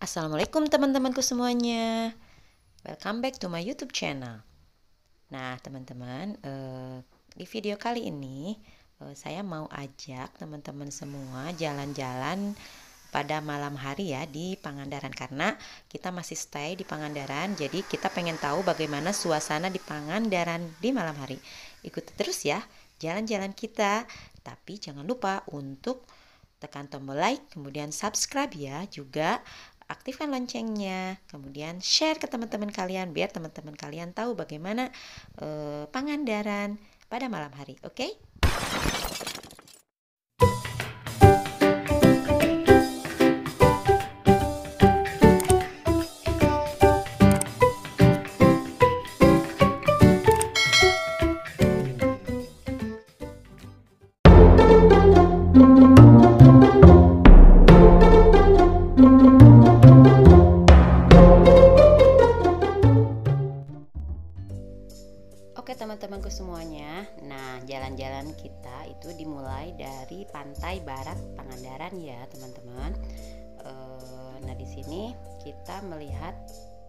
Assalamualaikum teman-temanku semuanya. Welcome back to my YouTube channel. Nah teman-teman, di video kali ini saya mau ajak teman-teman semua jalan-jalan pada malam hari ya di Pangandaran, karena kita masih stay di Pangandaran. Jadi kita pengen tahu bagaimana suasana di Pangandaran di malam hari. Ikuti terus ya jalan-jalan kita. Tapi jangan lupa untuk tekan tombol like, kemudian subscribe ya, juga aktifkan loncengnya, kemudian share ke teman-teman kalian biar teman-teman kalian tahu bagaimana Pangandaran pada malam hari. Oke? Oke teman-temanku semuanya, nah jalan-jalan kita itu dimulai dari pantai barat Pangandaran ya teman-teman. Nah di sini kita melihat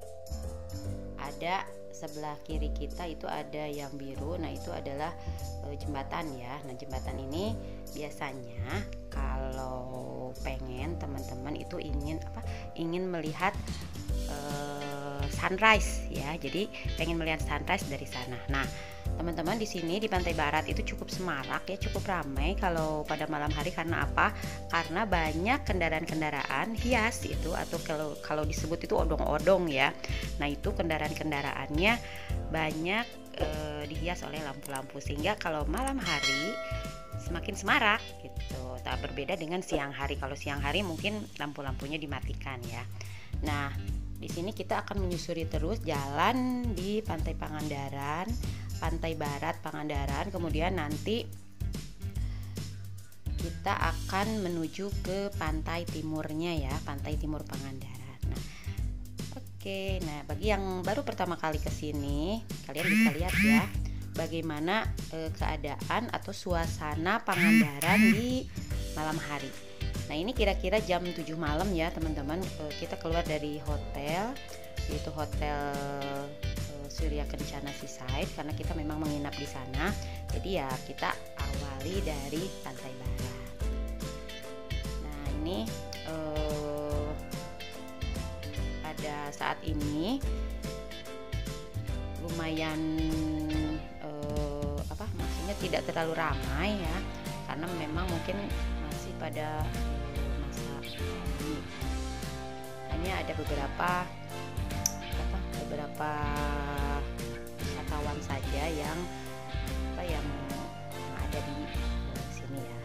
ada sebelah kiri kita itu ada yang biru, nah itu adalah jembatan ya. Nah jembatan ini biasanya kalau pengen teman-teman itu ingin melihat sunrise ya, jadi pengen melihat sunrise dari sana. Nah teman-teman, di sini di pantai barat itu cukup semarak ya, cukup ramai kalau pada malam hari. Karena apa? Karena banyak kendaraan-kendaraan hias itu, atau kalau disebut itu odong-odong ya. Nah itu kendaraan-kendaraannya banyak dihias oleh lampu-lampu, sehingga kalau malam hari semakin semarak gitu. Tak berbeda dengan siang hari. Kalau siang hari mungkin lampu-lampunya dimatikan ya. Nah di sini kita akan menyusuri terus jalan di pantai Pangandaran, pantai barat Pangandaran. Kemudian nanti kita akan menuju ke pantai timurnya ya, pantai timur Pangandaran. Nah, oke. Nah, bagi yang baru pertama kali ke sini, kalian bisa lihat ya bagaimana keadaan atau suasana Pangandaran di malam hari. Nah ini kira-kira jam 7 malam ya teman-teman, kita keluar dari hotel, yaitu Hotel Surya Kencana Seaside, karena kita memang menginap di sana. Jadi ya kita awali dari pantai barat. Nah ini pada saat ini lumayan maksudnya tidak terlalu ramai ya, karena memang mungkin masih pada ini. Hanya ada beberapa wisatawan saja yang ada di sini ya.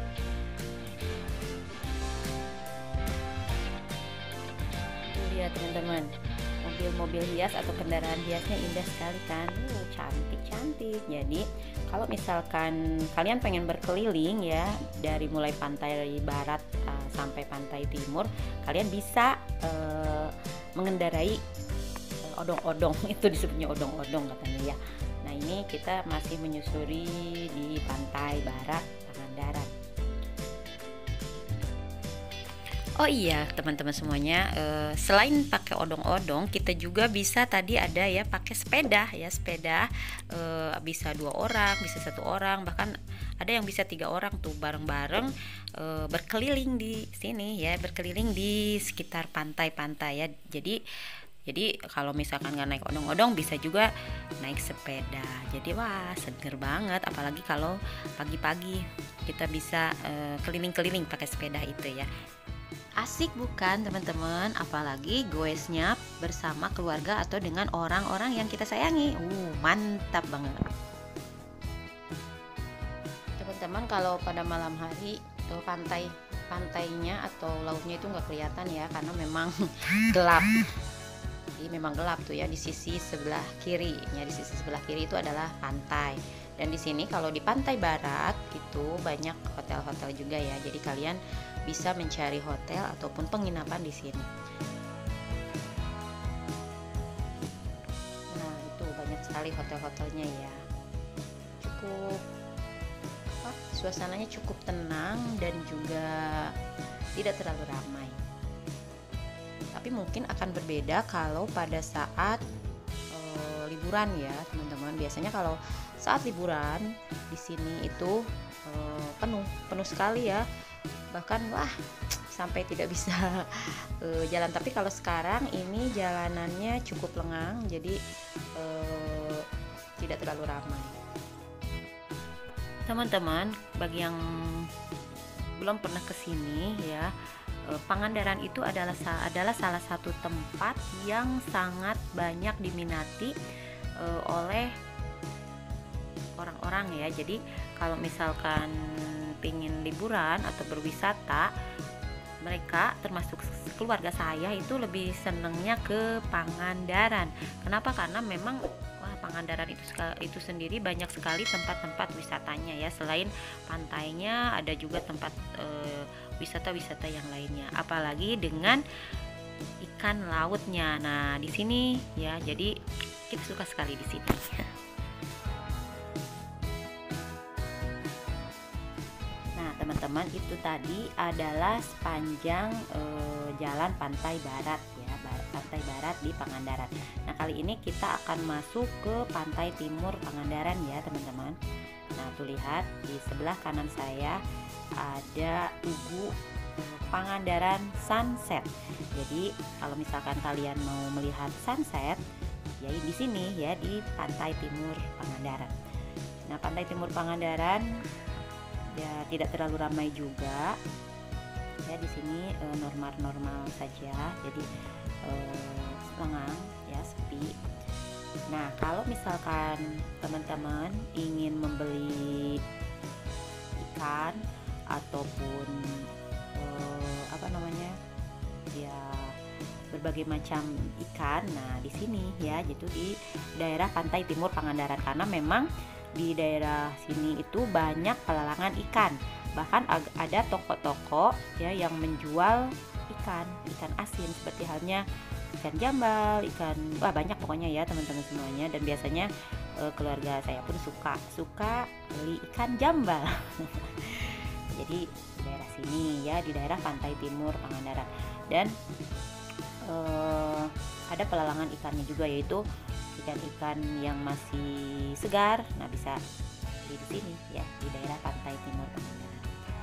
Tuh lihat teman-teman, mobil-mobil hias atau kendaraan hiasnya indah sekali kan, cantik-cantik. Jadi kalau misalkan kalian pengen berkeliling ya dari mulai pantai barat sampai pantai timur, kalian bisa mengendarai odong-odong. Itu disebutnya odong-odong katanya ya. Nah ini kita masih menyusuri di pantai barat Pangandaran. Oh iya teman-teman semuanya, selain pakai odong-odong, kita juga bisa tadi ada ya pakai sepeda ya, sepeda bisa 2 orang, bisa 1 orang, bahkan ada yang bisa 3 orang tuh bareng-bareng berkeliling di sini ya, berkeliling di sekitar pantai-pantai ya. Jadi kalau misalkan nggak naik odong-odong bisa juga naik sepeda. Jadi wah seger banget, apalagi kalau pagi-pagi kita bisa keliling-keliling pakai sepeda itu ya. Asik bukan teman-teman? Apalagi goesnya bersama keluarga atau dengan orang-orang yang kita sayangi. Mantap banget. Teman-teman, kalau pada malam hari tuh pantainya atau lautnya itu nggak kelihatan ya, karena memang gelap. Jadi memang gelap tuh ya di sisi sebelah kiri. Ya, di sisi sebelah kiri itu adalah pantai. Dan di sini kalau di pantai barat itu banyak hotel-hotel juga ya. Jadi kalian bisa mencari hotel ataupun penginapan di sini. Nah, itu banyak sekali hotel-hotelnya ya. Suasananya cukup tenang dan juga tidak terlalu ramai. Tak tapi mungkin akan berbeda kalau pada saat liburan ya teman-teman. Biasanya kalau saat liburan di sini itu penuh sekali ya, bahkan wah sampai tidak bisa jalan. Tapi kalau sekarang ini jalanannya cukup lengang, jadi tidak terlalu ramai. Teman-teman, bagi yang belum pernah ke sini ya, Pangandaran itu adalah salah satu tempat yang sangat banyak diminati oleh orang-orang ya. Jadi kalau misalkan pingin liburan atau berwisata, mereka termasuk keluarga saya itu lebih senengnya ke Pangandaran. Kenapa? Karena memang Pangandaran itu sendiri banyak sekali tempat-tempat wisatanya ya. Selain pantainya ada juga tempat wisata-wisata yang lainnya. Apalagi dengan ikan lautnya. Nah, di sini ya, jadi kita suka sekali di sini. Nah, teman-teman, itu tadi adalah sepanjang jalan Pantai Barat ya, Pantai Barat di Pangandaran. Nah, kali ini kita akan masuk ke Pantai Timur Pangandaran ya, teman-teman. Nah, tuh lihat di sebelah kanan saya ada Tugu Pangandaran Sunset. Jadi, kalau misalkan kalian mau melihat sunset, ya di sini ya, di Pantai Timur Pangandaran. Nah, Pantai Timur Pangandaran ya tidak terlalu ramai juga. Ya di sini normal-normal saja. Jadi lengang ya, sepi. Nah, kalau misalkan teman-teman ingin membeli ikan ataupun ya berbagai macam ikan, nah di sini ya, gitu di daerah Pantai Timur Pangandaran, karena memang di daerah sini itu banyak pelelangan ikan. Bahkan ada toko-toko ya yang menjual ikan asin, seperti halnya ikan jambal, banyak pokoknya ya teman-teman semuanya. Dan biasanya keluarga saya pun suka beli ikan jambal. Jadi di daerah sini ya, di daerah Pantai Timur Pangandaran. Dan ada pelelangan ikannya juga, yaitu ikan-ikan yang masih segar. Nah, bisa di sini ya, di daerah Pantai Timur Pangandaran.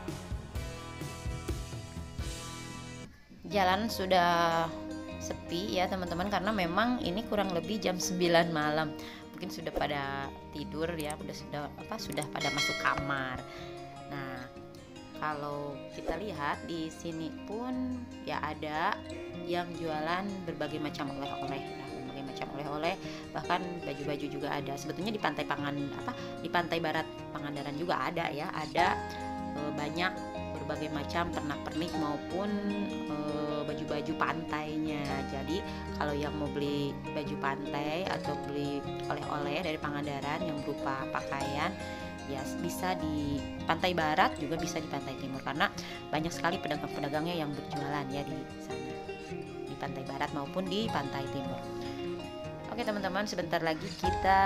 Jalan sudah sepi ya teman-teman, karena memang ini kurang lebih jam 9 malam. Mungkin sudah pada tidur ya, sudah pada masuk kamar. Nah, kalau kita lihat di sini pun ya ada yang jualan berbagai macam oleh-oleh ya, berbagai macam oleh-oleh, bahkan baju-baju juga ada. Sebetulnya di di Pantai Barat Pangandaran juga ada ya, ada banyak berbagai macam pernak-pernik maupun baju-baju pantainya. Jadi kalau yang mau beli baju pantai atau beli oleh-oleh dari Pangandaran yang berupa pakaian, ya bisa di Pantai Barat, juga bisa di Pantai Timur, karena banyak sekali pedagang-pedagangnya yang berjualan ya di sana, di Pantai Barat maupun di Pantai Timur. Oke teman-teman, sebentar lagi kita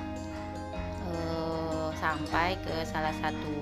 sampai ke salah satu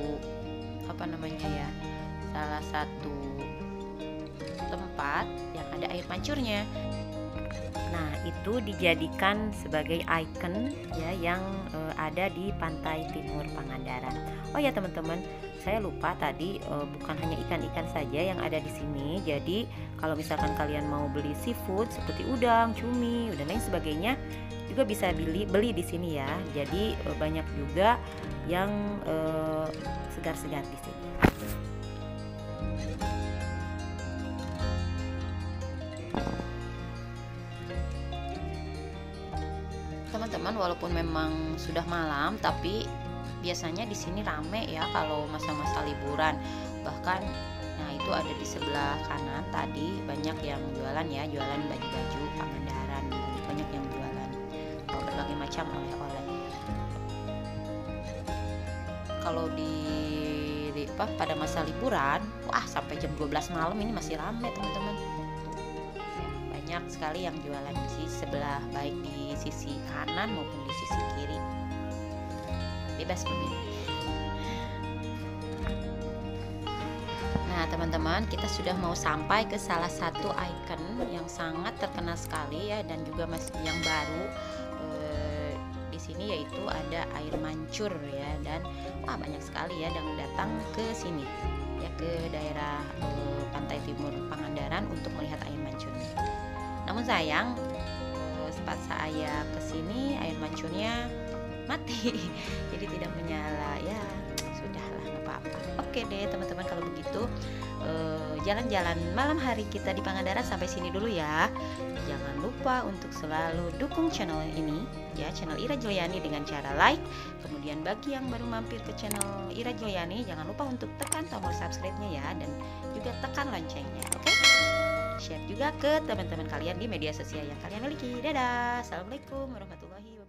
salah satu tempat yang ada air mancurnya. Nah, itu dijadikan sebagai ikon ya, yang ada di Pantai Timur Pangandaran. Oh ya teman-teman, saya lupa tadi, bukan hanya ikan-ikan saja yang ada di sini. Jadi kalau misalkan kalian mau beli seafood seperti udang, cumi, dan lain sebagainya, juga bisa beli di sini ya. Jadi banyak juga yang segar-segar di sini. Teman-teman, walaupun memang sudah malam, tapi biasanya di sini rame ya kalau masa-masa liburan. Bahkan nah itu ada di sebelah kanan tadi, banyak yang jualan ya, jualan baju-baju Pangandaran, banyak yang jualan berbagai macam oleh-oleh. Kalau pada masa liburan, wah sampai jam 12 malam ini masih ramai teman-teman. Banyak sekali yang jualan di sebelah, baik di sisi kanan maupun di sisi kiri, bebas memilih. Nah, Nah, teman-teman, kita sudah mau sampai ke salah satu ikon yang sangat terkenal sekali ya, dan juga masih yang baru di sini, yaitu ada air mancur ya. Dan wah, banyak sekali ya yang datang ke sini ya, ke daerah pantai timur Pangandaran untuk melihat air mancur. Namun sayang, saat saya kesini air mancurnya mati jadi tidak menyala ya. Sudahlah, nggak apa-apa. Oke deh teman-teman, kalau begitu jalan-jalan malam hari kita di Pangandaran sampai sini dulu ya. Jangan lupa untuk selalu dukung channel ini ya, channel Ira Juliani, dengan cara like. Kemudian bagi yang baru mampir ke channel Ira Juliani, jangan lupa untuk tekan tombol subscribe-nya ya, dan juga tekan loncengnya. Oke, share juga ke teman-teman kalian di media sosial yang kalian miliki. Dadah, assalamualaikum warahmatullahi wabarakatuh.